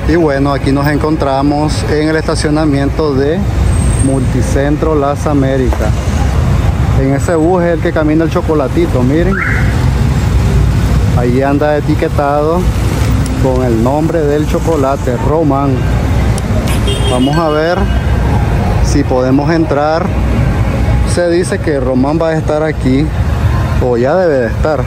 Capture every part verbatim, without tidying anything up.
Y bueno, aquí nos encontramos en el estacionamiento de Multicentro Las Américas. En ese bus es el que camina el chocolatito, miren. Ahí anda etiquetado con el nombre del chocolate, Román. Vamos a ver si podemos entrar. Se dice que Román va a estar aquí, o ya debe de estar,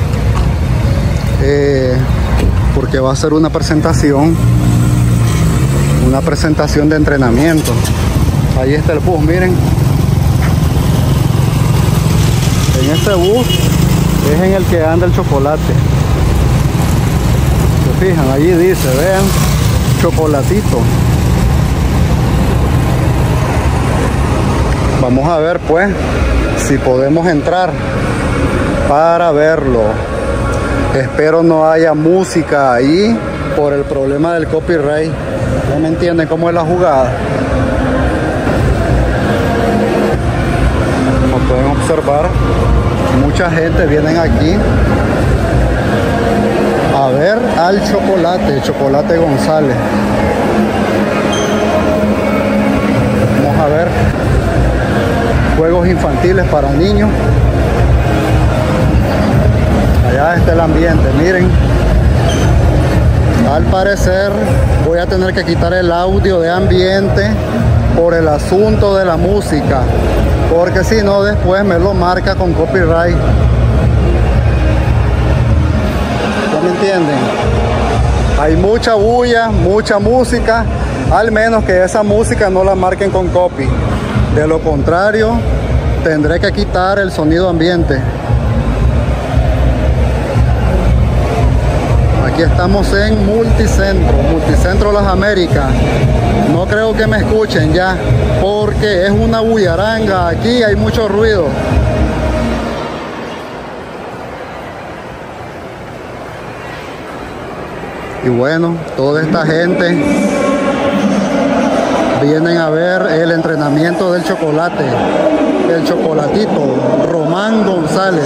eh, porque va a ser una presentación, una presentación de entrenamiento. Ahí está el bus, miren. En este bus es en el que anda el chocolate. Se fijan, allí dice, vean, chocolatito. Vamos a ver pues si podemos entrar para verlo. Espero no haya música ahí por el problema del copyright. ¿Ya me entienden cómo es la jugada? Como pueden observar, mucha gente viene aquí a ver al chocolate, Chocolate González. Vamos a ver juegos infantiles para niños. Allá está el ambiente, miren. Al parecer voy a tener que quitar el audio de ambiente por el asunto de la música, porque si no después me lo marca con copyright. ¿Ya me entienden? Hay mucha bulla, mucha música, al menos que esa música no la marquen con copy. De lo contrario, tendré que quitar el sonido ambiente. Aquí estamos en Multicentro, Multicentro Las Américas. No creo que me escuchen ya, porque es una bullaranga. Aquí hay mucho ruido. Y bueno, toda esta gente vienen a ver el entrenamiento del chocolate, el chocolatito, Román González.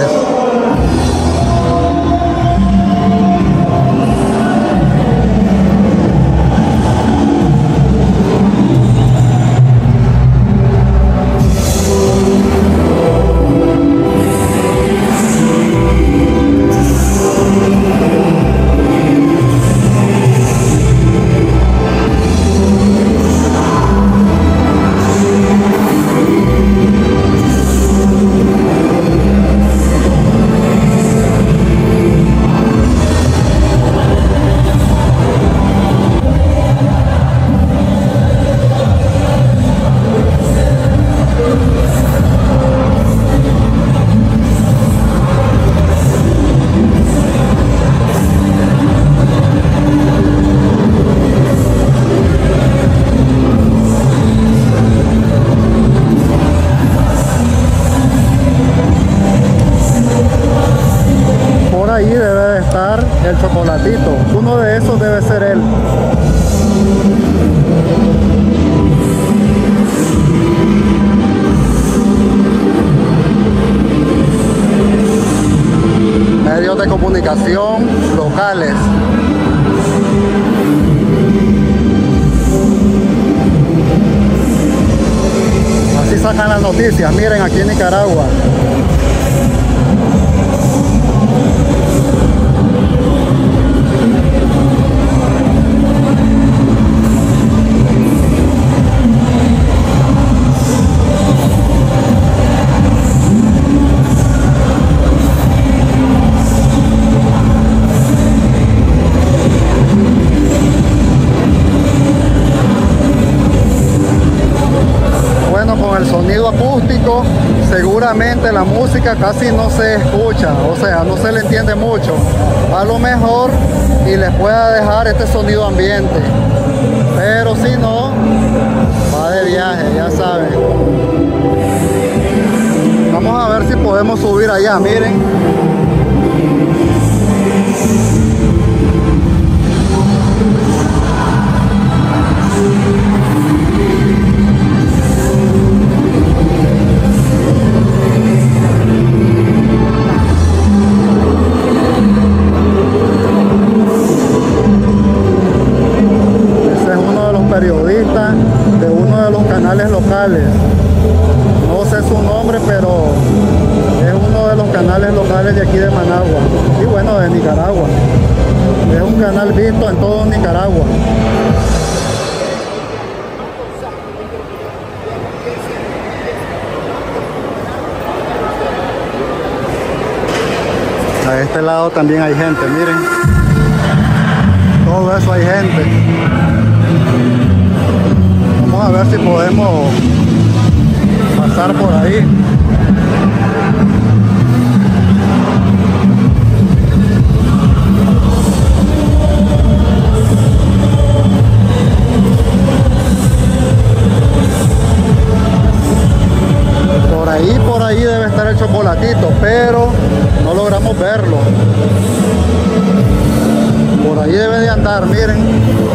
Ahí debe de estar el chocolatito. Uno de esos debe ser él. Medios de comunicación locales. Así sacan las noticias. Miren, aquí en Nicaragua. El sonido acústico, seguramente la música casi no se escucha, o sea, no se le entiende mucho. A lo mejor y les pueda dejar este sonido ambiente, pero si no, va de viaje, ya saben. Vamos a ver si podemos subir allá, miren. de aquí de Managua y bueno, de Nicaragua. Es un canal visto en todo Nicaragua. A este lado también hay gente, miren. Todo eso hay gente. Vamos a ver si podemos pasar por ahí. Por ahí, por ahí debe estar el Chocolatito, pero no logramos verlo. Por ahí debe de andar, miren.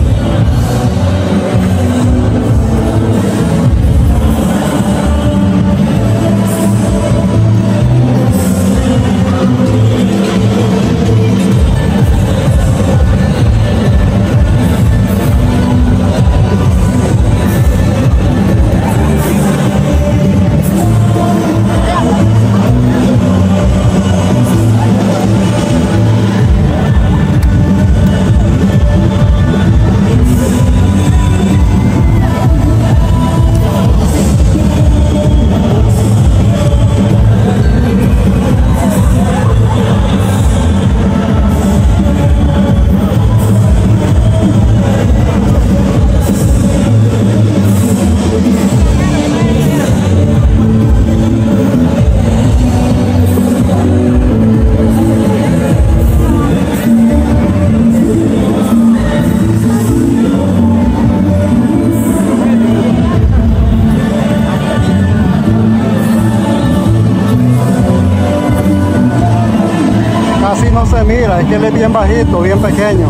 Casi no se mira, es que él es bien bajito, bien pequeño.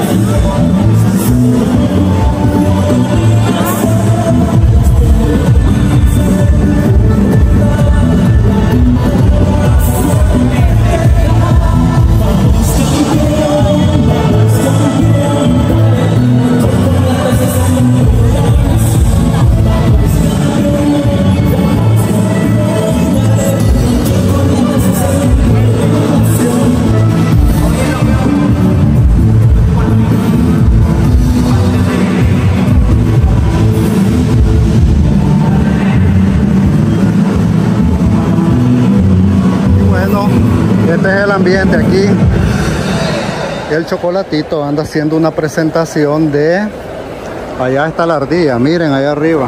Este es el ambiente aquí. El Chocolatito anda haciendo una presentación de... Allá está la ardilla, miren allá arriba.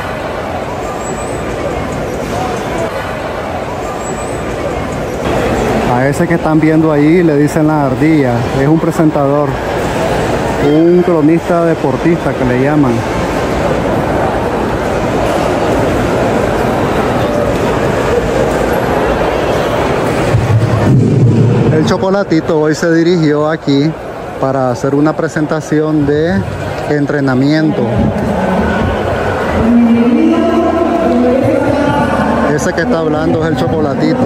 A ese que están viendo ahí le dicen la ardilla. Es un presentador, un cronista deportista que le llaman. El Chocolatito hoy se dirigió aquí para hacer una presentación de entrenamiento. Ese que está hablando es el Chocolatito.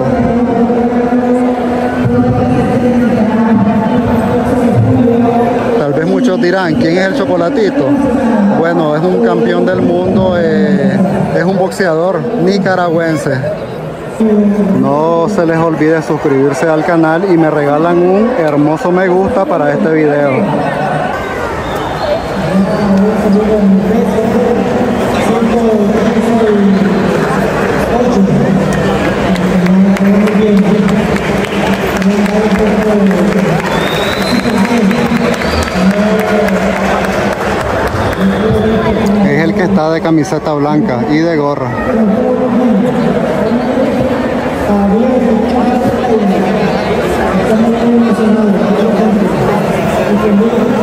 Tal vez muchos dirán, ¿quién es el Chocolatito? Bueno, es un campeón del mundo, eh, es un boxeador nicaragüense. No se les olvide suscribirse al canal y me regalan un hermoso me gusta para este video. Es el que está de camiseta blanca y de gorra. Thank you.